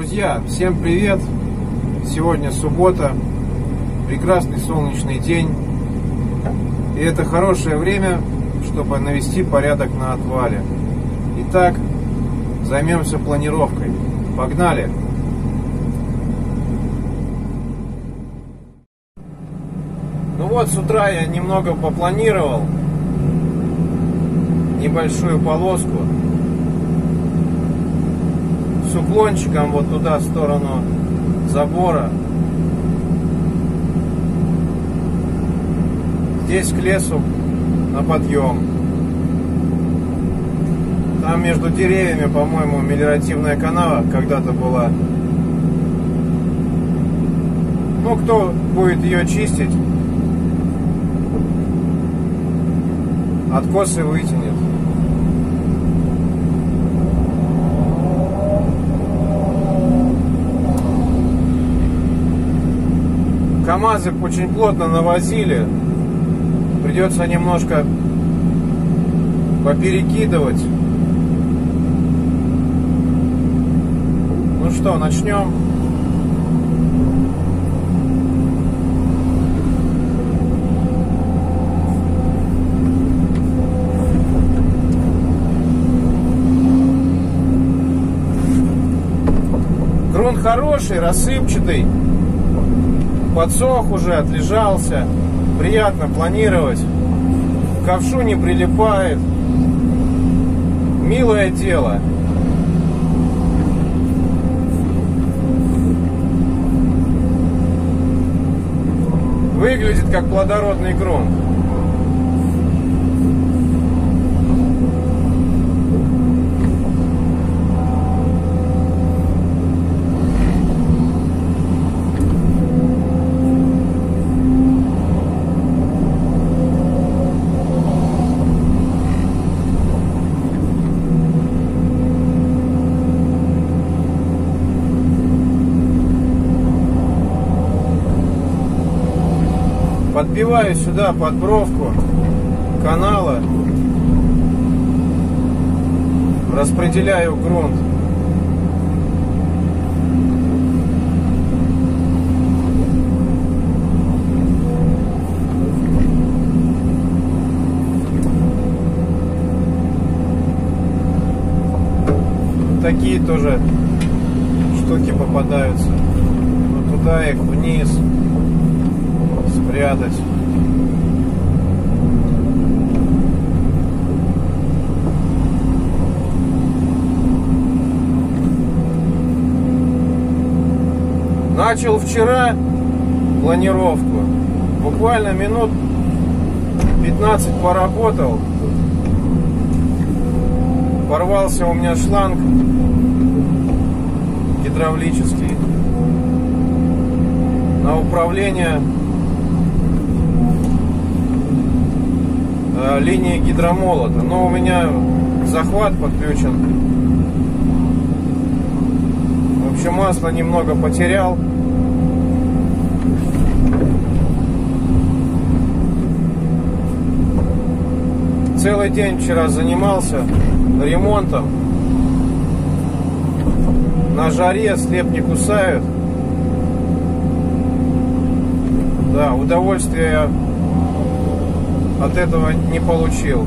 Друзья, всем привет! Сегодня суббота, прекрасный солнечный день. И это хорошее время, чтобы навести порядок на отвале. Итак, займемся планировкой. Погнали! Ну вот, с утра я немного попланировал небольшую полоску с уклончиком вот туда, в сторону забора. Здесь к лесу на подъем. Там между деревьями, по-моему, мелиоративная канава когда-то была. Ну, кто будет ее чистить, откосы вытянет. КамАЗы очень плотно навозили. Придется немножко поперекидывать. Ну что, начнем. Грунт хороший, рассыпчатый. Подсох уже, отлежался. Приятно планировать. К ковшу не прилипает. Милое дело. Выглядит как плодородный грунт. Подбиваю сюда под бровку канала, распределяю грунт. Такие тоже штуки попадаются. Вот туда их вниз спрятать. Начал вчера планировку. Буквально минут 15 поработал. Порвался у меня шланг гидравлический на управление линии гидромолота, но у меня захват подключен. В общем, масло немного потерял. Целый день вчера занимался ремонтом. На жаре, слеп не кусают. Да, удовольствия от этого не получил.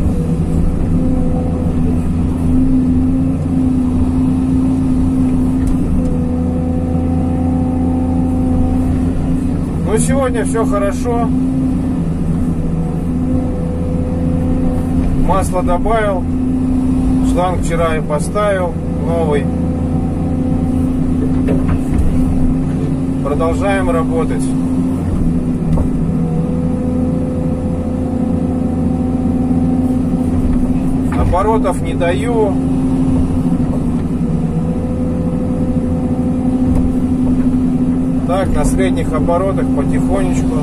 Но сегодня все хорошо. Масло добавил. Шланг вчера и поставил новый. Продолжаем работать. Оборотов не даю. Так, на средних оборотах потихонечку.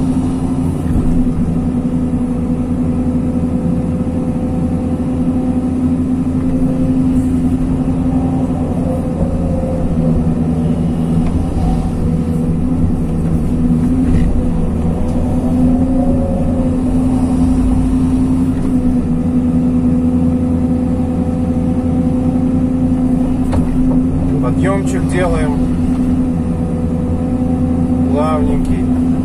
Подъемчик делаем. Плавненький.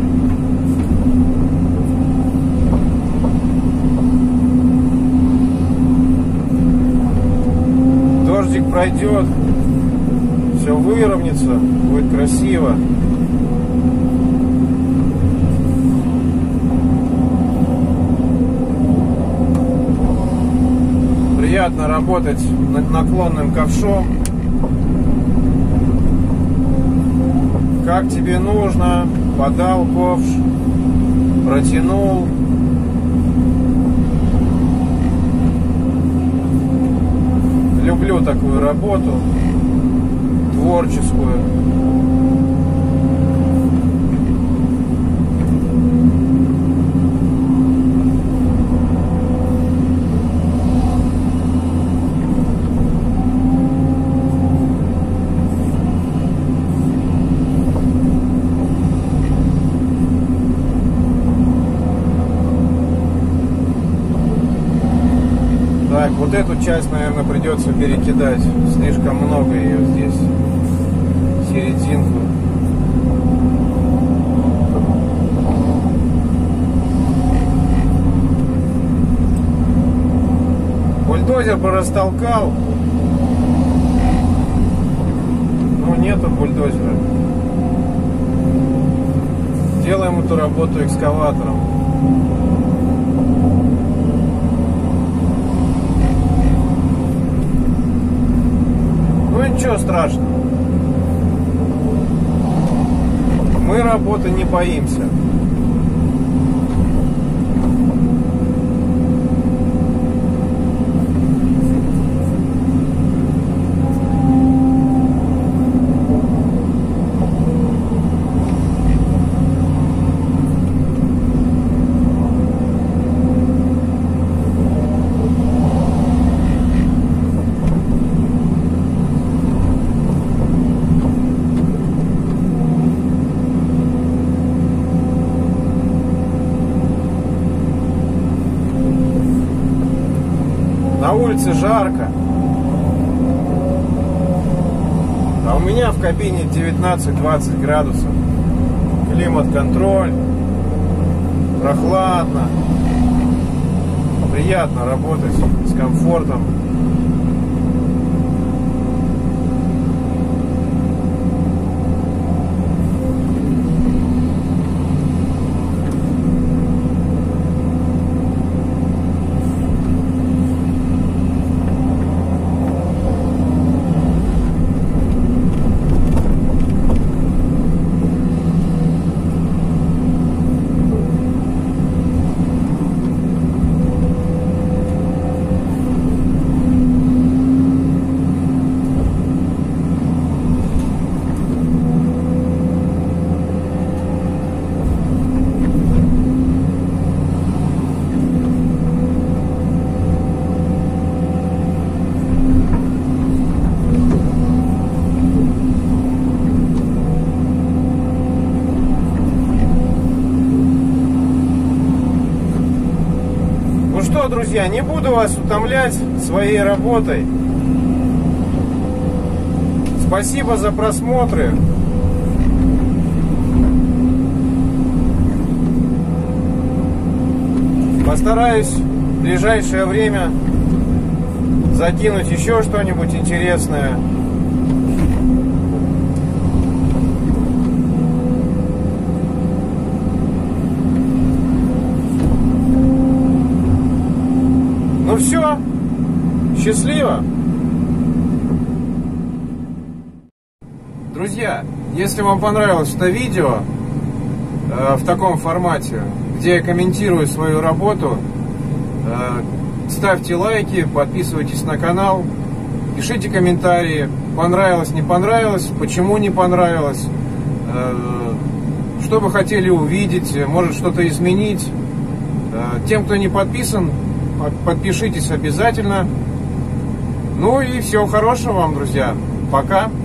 Дождик пройдет. Все выровняется. Будет красиво. Приятно работать над наклонным ковшом. Как тебе нужно, подал ковш, протянул. Люблю такую работу, творческую. Так, вот эту часть, наверное, придется перекидать. Слишком много ее здесь. Серединку. Бульдозер бы растолкал. Но нету бульдозера. Делаем эту работу экскаватором. Ничего страшного. Мы работы не боимся. На улице жарко, а у меня в кабине 19-20 градусов. Климат-контроль, прохладно, приятно работать с комфортом. Что, друзья, не буду вас утомлять своей работой. Спасибо за просмотры. Постараюсь в ближайшее время закинуть еще что-нибудь интересное. Ну все, счастливо! Друзья, если вам понравилось это видео в таком формате, где я комментирую свою работу, ставьте лайки, подписывайтесь на канал, пишите комментарии, понравилось, не понравилось, почему не понравилось, что вы хотели увидеть, может что-то изменить. Тем, кто не подписан, подпишитесь обязательно. Ну и всего хорошего вам, друзья. Пока.